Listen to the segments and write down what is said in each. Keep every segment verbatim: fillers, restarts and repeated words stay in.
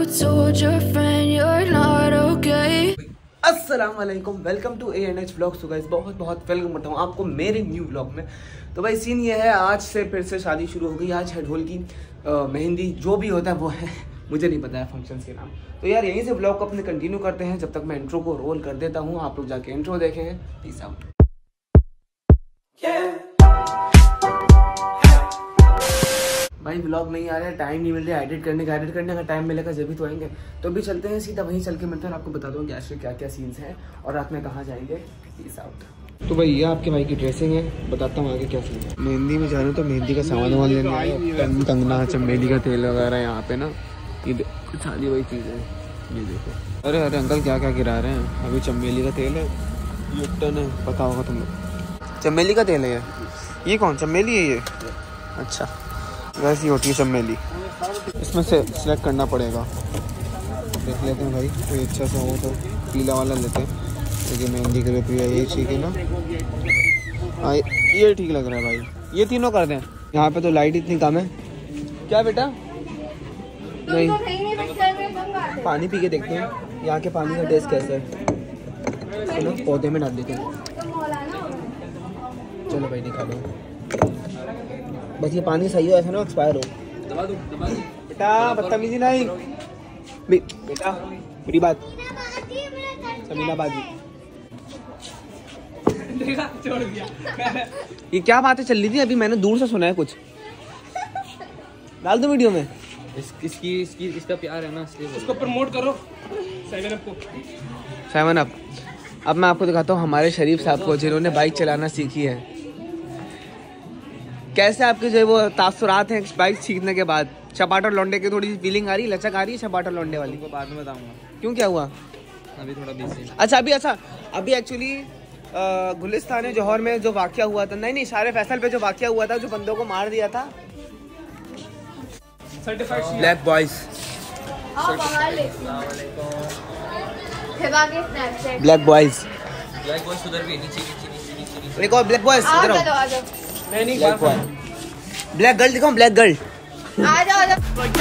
told your friend you're not okay. अस्सलाम वालेकुम, welcome to A N H vlogs. तो guys बहुत बहुत वेलकम करता हूँ आपको मेरे न्यू व्लॉग में। तो भाई सीन ये है, आज से फिर से शादी शुरू हो गई। आज है ढोल की मेहंदी, जो भी होता है वो है, मुझे नहीं पता है फंक्शन के नाम। तो यार यहीं से व्लॉग को अपने कंटिन्यू करते हैं, जब तक मैं इंट्रो को रोल कर देता हूँ। आप लोग जाके इंट्रो देखें। Peace out. भाई व्लॉग नहीं आ रहा है, टाइम नहीं मिल रहा है एडिट करने का। एडिट करने का टाइम मिलेगा जब भी तो आएंगे। तो अभी चलते हैं, सीधा वहीं चल के मिलते हैं और आपको बता दूँ कि आज के क्या क्या सीन्स हैं और रात में कहाँ जाएंगे। Peace out. तो भाई ये आपके भाई की ड्रेसिंग है, बताता हूँ आगे क्या सीन है। मेहंदी में जाना तो मेहंदी का सामान वामान लेने आए, कंगना, चमेली का तेल वगैरह यहाँ पे ना। ये कुछ सारी वही चीज़ है, ये देखो। अरे अरे अंकल क्या क्या गिरा रहे हैं। अभी चमेली का तेल है, लिप्टन है, पता होगा तुम लोग। चमेली का तेल है ये। ये कौन चमेली है ये? अच्छा वैसी होती है चमेली। इसमें से सिलेक्ट करना पड़ेगा। देख लेते हैं भाई, कोई अच्छा सा हो तो पीला वाला लेते हैं, क्योंकि मेहंदी के लिए तो ये ठीक है ना। हाँ ये ठीक लग रहा है भाई, ये तीनों कर दें। यहाँ पे तो लाइट इतनी कम है। क्या बेटा? नहीं, पानी पी के देखते हैं यहाँ के पानी का टेस्ट कैसा है। चलो पौधे में डाल देते हैं। चलो भाई दिखा दो, बस ये पानी सही हो, ऐसा ना एक्सपायर हो। दबा दो, दबा दो। बेटा बदतमीजी नहीं बे, बेटा मेरी बात समीना बाजी। छोड़ दिया। ये क्या बातें चल रही थी अभी? मैंने दूर से सुना है कुछ। डाल दो वीडियो में। इस, इसकी इसकी इसका प्यार है ना, इसलिए इसको प्रमोट करो। सेवन अप को सेवन अप। अब मैं आपको दिखाता हूँ हमारे शरीफ साहब को, जिन्होंने बाइक चलाना सीखी है। कैसे आपके जो वो तासुरात हैं बाइक सीखने के बाद? चपाटर लौंडे की थोड़ी सी फीलिंग आ रही है, लचक आ रही है चपाटर लौंडे वाली? को बाद में बताऊंगा। क्यों, क्या हुआ? अभी थोड़ा बिजी। अच्छा अभी अच्छा अभी एक्चुअली गुलिस्तान जौहर में जो वाकया हुआ था, नहीं नहीं सारे फैसल पे जो वाकया हुआ था, जो बंदों को मार दिया था। Black boys, black boys, black boys उधर भी नीचे नीचे नीचे नीचे। एक और ब्लैक बॉयज इधर आओ। नहीं नहीं ब्लैक बॉय, ब्लैक गर्ल दिखाओ, ब्लैक गर्ल। आ जाओ आ जाओ।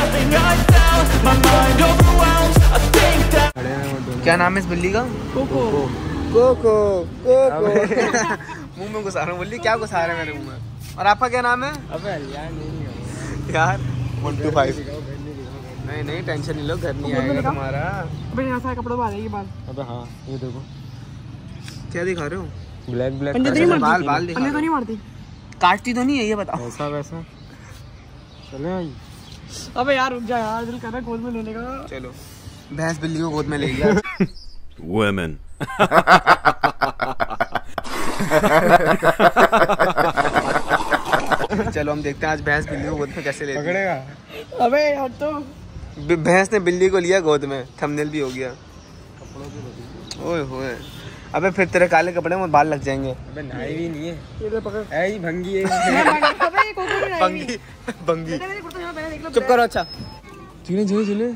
क्या नाम है इस बिल्ली का? Coco Coco Coco. मुंह में घुसा रहा हूँ बिल्ली, क्या घुसा रहे हैं मेरे मुंह में? और आपका क्या नाम है? अबे यार नहीं यार वन टू फाइव। नहीं नहीं टेंशन नहीं लो, घर नहीं आएगा तुम्हारा। अबे यहाँ से कपड़ों वाले ये बाल। अबे हाँ ये देखो क्या दिखा रहे हो? ब्लैक ब्लैक बाल बाल दिखा। तो नहीं मारती, काटती तो नहीं है ये बताओ? ऐसा वैसा चले आई। अबे यार रुक जा यार, दिल कर रहा है गोद में लेने का। चलो भैंस बिल्ली को गोद में ले लिया। Women. चलो हम देखते हैं आज भैंस बिल्ली को गोद में कैसे लेती है। पकड़ेगा? अबे यार तो भैंस ने बिल्ली को लिया गोद में, थंबनेल भी हो गया। ओए होए, अबे फिर तेरे काले कपड़े में बाल लग जाएंगे। अबे नाई भी नहीं है ये तो पकड़। ऐ ही भंगी है। अबे ये कोको नहीं बंगी बंगी। मैंने कुर्ता यहाँ पहना, देख लो। चुप करो। अच्छा झूले झूले झूले।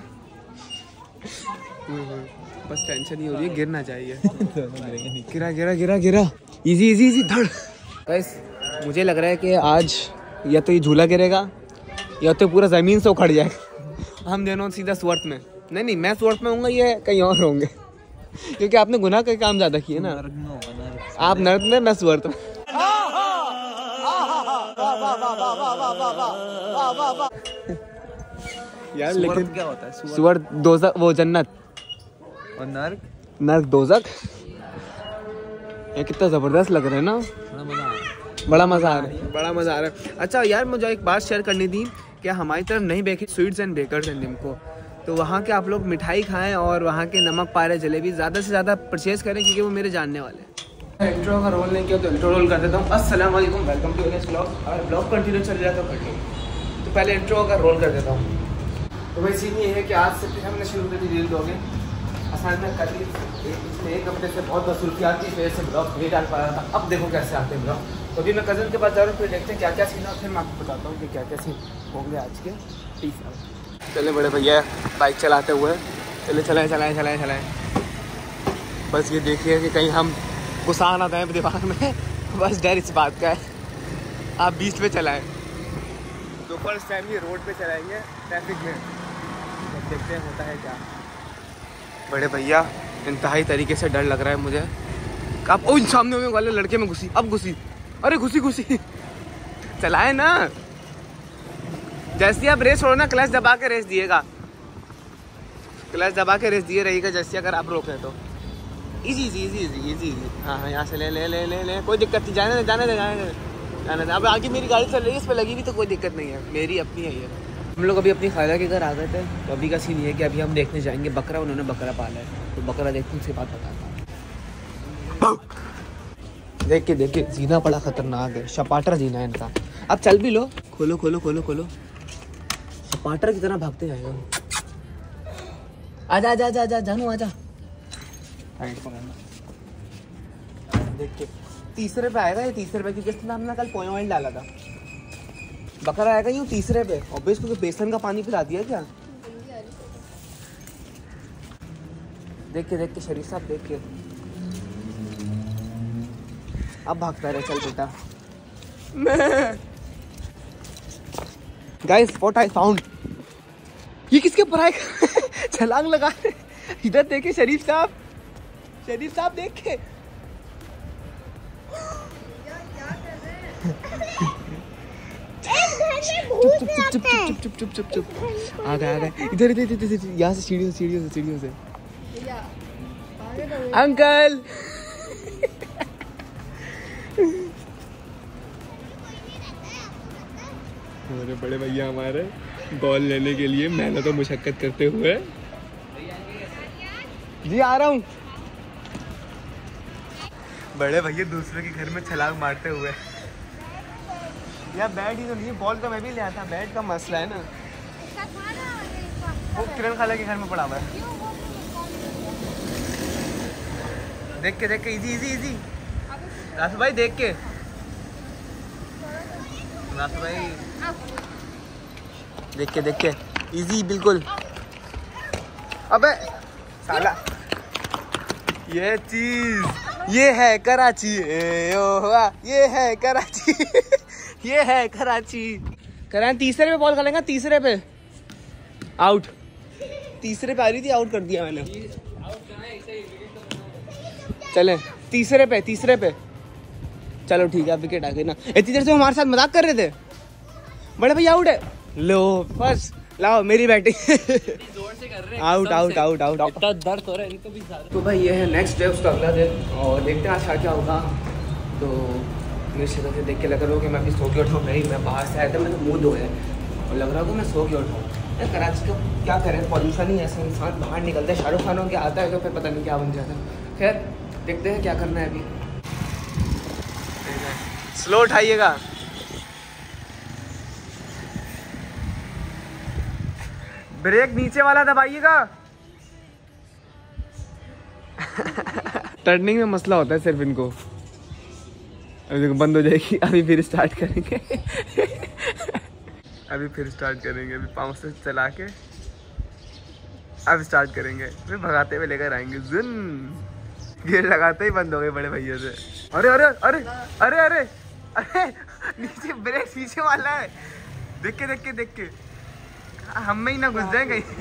बस टेंशन नहीं हो रही है, गिरना चाहिए। गिरा गिरा गिरा गिरा। इजी इजी इजी धड़। गाइस मुझे लग रहा है कि आज या तो ये झूला गिरेगा या तो पूरा जमीन से उखड़ जाएगा। हम दोनों सीधा स्वर्थ में। नहीं नहीं मैं स्वर्थ में होऊंगा, ये कहीं और होंगे, क्योंकि आपने गुनाह का काम ज्यादा किए ना। आप नर्क में, मैं स्वर्थ में। यार लेकिन क्या होता है स्वर्थ? दोज़ख वो जन्नत, और नर्क नर्क दोज़ख। ये कितना जबरदस्त लग रहा है ना, बड़ा मजा आ रहा है। बड़ा मजा आ रहा है, बड़ा मजा आ रहा है। अच्छा यार मुझे एक बात शेयर करनी थी कि हमारी तरफ नहीं बेची sweets and bakers and Nimko, तो वहाँ के आप लोग मिठाई खाएं और वहाँ के नमक पारे जलेबी ज़्यादा से ज़्यादा परचेज़ करें, क्योंकि वो मेरे जानने वाले हैं। इंट्रो का रोल नहीं किया तो इंट्रो रोल कर देता हूँ। अस्सलाम वालेकुम, वेलकम टू एनएच व्लॉग। अगर ब्लॉग कंटिन्यू चल जाए तो कर लो, तो पहले इंट्रो का रोल कर देता हूँ। तो भाई सीन ये है कि आज से फिर हमने शुरू कर दी रील ब्लॉगिंग। असल में कल ही पिछले एक हफ्ते से बहुत मसरूफियात की वजह से ब्लॉग नहीं डाल पा रहा था। अब देखो कैसे आते हैं ब्लॉग। तो अभी मैं कज़न के पास जा रहा हूँ, फिर देखते हैं क्या क्या सीन है, फिर मैं आपको बताता हूँ कि क्या क्या सीन होंगे आज के। Peace out. चले बड़े भैया बाइक चलाते हुए, चले चलाएं चलाएं चलाएं चलाएं। बस ये देखिए कि कहीं हम गुस्सा ना दें दिमाग में, बस डर इस बात का है। आप बीच पे चलाएं, तो फर्स्ट टाइम ये रोड पे चलाएंगे ट्रैफिक में। देखते हैं होता है क्या। बड़े भैया इंतहाई तरीके से डर लग रहा है मुझे। अब ओ सामने में वाले लड़के में घुसी, अब घुसी, अरे घुसी घुसी चलाए ना। जैसे आप रेस हो ना, क्लच दबा के रेस दिएगा, क्लच दबा के रेस दिए रहेगा जैसे अगर आप रोके तो। Easy easy easy easy easy हाँ हाँ यहाँ से ले ले ले ले ले कोई दिक्कत नहीं, जाने दे जाने दे जाने दे जाने दे। अब आगे मेरी गाड़ी चल रही है, इस पर लगी हुई तो कोई दिक्कत नहीं है, मेरी अपनी है ये। हम लोग अभी अपनी खाला के घर आ गए थे, तो अभी का सीन ये है कि अभी हम देखने जाएंगे बकरा, उन्होंने बकरा पाला है, तो बकरा देखते उनसे बात बताता हूँ। देख के देख के जीना बड़ा खतरनाक है, शपाटर जीना है इनका। अब चल भी लो, खोलो खोलो खोलो खोलो, शपाटर की तरह भागते जाएगा। आजा आजा आजा आजा जानू आजा। देख के तीसरे पे आएगा ये, तीसरे पे, क्योंकि इसमें हमने कल पॉइंट ऑयल डाला था। बकरा आएगा यूँ तीसरे पे, और बेस को बेसन का पानी पिला दिया क्या। देख के देख के शरीफ साहब देख के, अब भागता रहे, चल बेटा। गाइस व्हाट आई फाउंड, ये किसके ऊपर आएगा छलांग लगा रहे। इधर देखे शरीफ साहब, शरीफ साहब देख के चुप चुप चुप चुप चुप चुप चुप चुप आ गए आ गए इधर इधर इधर, यहाँ से सीढ़ियों से सीढ़ियों से सीढ़ियों से। अंकल हमारे बड़े भैया हमारे बॉल लेने के लिए मेहनत और मुशक्कत करते हुए। जी आ रहा हूँ। बड़े भैया दूसरे के घर में छलांग मारते हुए। यार बैट ही तो नहीं, बॉल तो मैं भी ले आता, बैट का मसला है ना। वो किरण खाला के घर में पड़ा हुआ है। देख के देख के इजी इजी इजी रासु भाई, देख के रासु भाई, देख के देख के इजी बिल्कुल। अबे साला ये चीज, ये है कराची, ए ओ ये है कराची ये है कराची। कराची तीसरे पे बॉल खेलेंगे, तीसरे पे आउट, तीसरे पे आ रही थी, आउट कर दिया मैंने। चले तीसरे पे, तीसरे पे चलो ठीक है, विकेट आ गई ना। इतनी देर से हमारे साथ मजाक कर रहे थे। बड़े भैया आउट है, लो बस लाओ मेरी batting out out out out. इतना दर्द हो रहा है तो भी ज्यादा। तो भाई ये है नेक्स्ट डे, उसका अगला दिन, और देखते हैं आज क्या क्या होगा। तो मेरी शक्ल से देख के लग रहा हो कि मैं अभी सो के उठाऊँ। नहीं, मैं बाहर से आया था, मैंने मुँह धोया और लग रहा हो कि मैं सो के उठाऊँ। यार कराची का क्या करें, पॉल्यूशन ही ऐसा, इंसान बाहर निकलता है, शाहरुख खान हो के आता है तो फिर पता नहीं क्या बन जाता है। खैर देखते हैं क्या करना है अभी। स्लो उठाइएगा। ब्रेक नीचे वाला दबाइएगा। टर्निंग में मसला होता है सिर्फ इनको। अभी देखो बंद हो जाएगी, अभी फिर स्टार्ट करेंगे अभी फिर स्टार्ट करेंगे, अभी पाँव से चला के अब स्टार्ट करेंगे, फिर भगाते हुए लेकर आएंगे। जुन गियर लगाते ही बंद हो गए बड़े भैया से। अरे अरे अरे अरे अरे अरे नीचे ब्रेक नीचे वाला है, देख के देख के देख के हम में ही ना घुस जाए कहीं।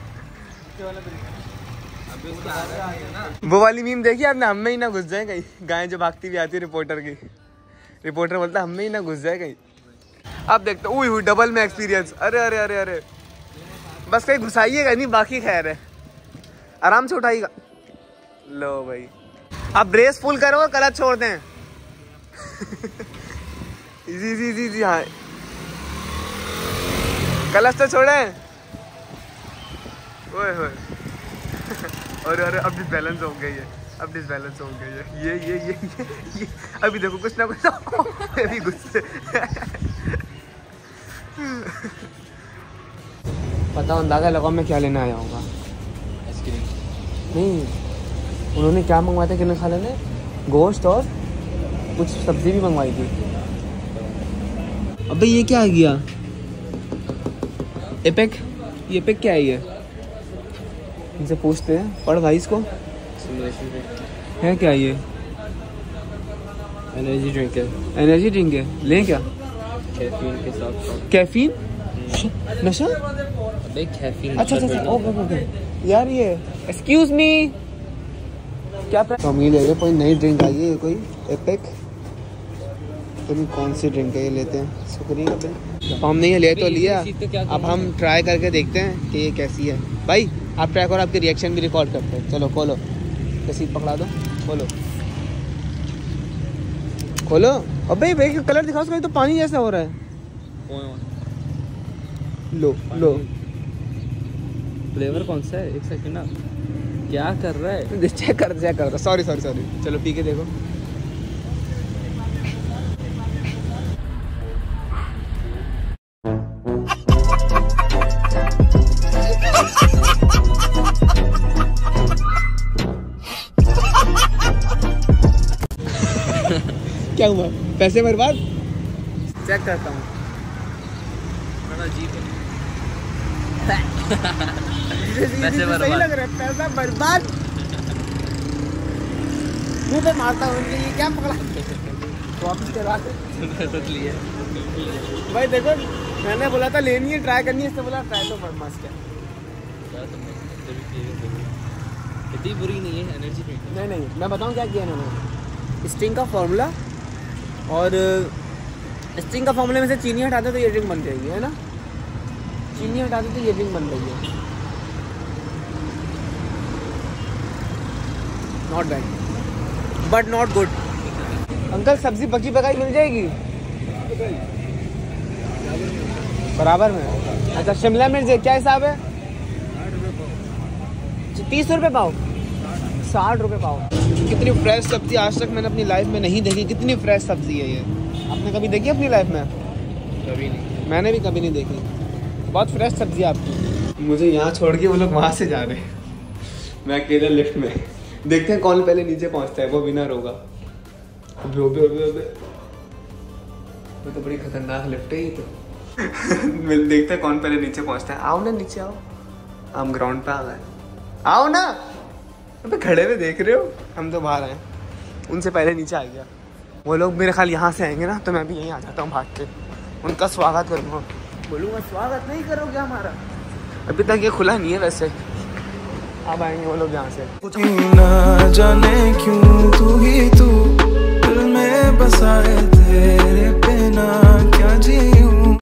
वो वाली मीम देखी आपने, हम में ही ना घुस जाए कहीं। गाय जो भागती भी आती है रिपोर्टर की, रिपोर्टर बोलता है हम में ही ना घुस जाए कहीं। अब देखते हुई हुई डबल में एक्सपीरियंस। अरे अरे अरे अरे बस कहीं घुसाइएगा नहीं, बाकी खैर है, आराम से उठाइएगा। लो भाई अब ब्रेस फुल करो और क्लच छोड़ दें। इजी इजी इजी इजी हाँ क्लच तो छोड़े। ओए होए अरे अरे अब डिसबैलेंस हो गई है, अब डिसबैलेंस हो गई है। ये ये ये ये, ये अभी देखो कुछ ना कुछ अभी गुस्से पता अंदाजा लगा मैं क्या लेने आया होगा। नहीं उन्होंने क्या मंगवाया था किरण खाला ने, गोश्त और कुछ सब्जी भी मंगवाई थी। अबे ये क्या आ गया, एपेक, ये एपेक क्या है ये, इनसे पूछते हैं। पढ़ भाई इसको, है क्या ये, एनर्जी ड्रिंक है, एनर्जी ड्रिंक है, लें क्या, कैफीन के साथ। कैफीन नशा, अबे कैफीन। अच्छा अच्छा अच्छा ओके ओके यार ये एक्सक्यूज मी क्या तो हम ये ले रहे कोई नई ड्रिंक आई है कोई एपिक तो कौन सी ड्रिंक है ये लेते हैं शुक्रिया तो हमने ये ले तो लिया अब हम ट्राई करके देखते हैं कि ये कैसी है भाई आप ट्राई करो आपके रिएक्शन भी रिकॉर्ड करते हैं चलो खोलो रसीद पकड़ा दो खोलो खोलो अबे भाई कलर दिखाओ उसका तो पानी जैसा हो रहा है लो लो फ्लेवर कौन सा है एक सेकंड ना क्या कर रहा है चेक कर चेक कर सॉरी सॉरी सॉरी चलो पी के देखो क्या हुआ पैसे बर्बाद चेक करता हूँ पैसे बर्बाद सही लग रहा है पैसा बर्बाद मुंह पे मारता हूँ ये क्या पकड़ा वापस करवा लिए भाई देखो मैंने बोला था लेनी है ट्राई करनी है इससे बोला ट्राई तो बदमाश क्या इतनी बुरी नहीं है एनर्जी ड्रिंक नहीं नहीं मैं बताऊँ क्या किया इन्होंने स्टिंग का फॉर्मूला और स्टिंग का फॉर्मूले में से चीनी हटाते तो ये ड्रिंक बन जाएगी है ना चीनी हटाते तो ये ड्रिंक बन रही है not bad but not good uncle सब्जी पकी पकाई मिल जाएगी बराबर में अच्छा शिमला मिर्च क्या हिसाब है तीस रुपये पाव साठ रुपये पाव कितनी फ्रेश सब्जी आज तक मैंने अपनी लाइफ में नहीं देखी कितनी फ्रेश सब्जी है ये आपने कभी देखी अपनी लाइफ में कभी नहीं मैंने भी कभी नहीं देखी बहुत फ्रेश सब्जी आपकी मुझे यहाँ छोड़ के वो लोग वहाँ से जा रहे हैं मैं अकेले लिफ्ट में देखते हैं कौन पहले नीचे पहुँचता है वो विनर होगा अबे अबे अबे अबे वो तो बड़ी खतरनाक लिफ्ट है ये तो देखते हैं कौन पहले नीचे पहुँचता है आओ ना नीचे आओ हम ग्राउंड पे आ गए आओ ना अबे खड़े हुए देख रहे हो हम तो बाहर आए उनसे पहले नीचे आ गया वो लोग मेरे ख्याल यहाँ से आएंगे ना तो मैं भी यहीं आ जाता हूँ भाग के उनका स्वागत करूँगा बोलूँगा स्वागत नहीं करोगे हमारा अभी तक ये खुला नहीं है वैसे अब आएंगे वो लोग यहाँ से ना जाने क्यों तू ही तू दिल में बसाए तेरे बिना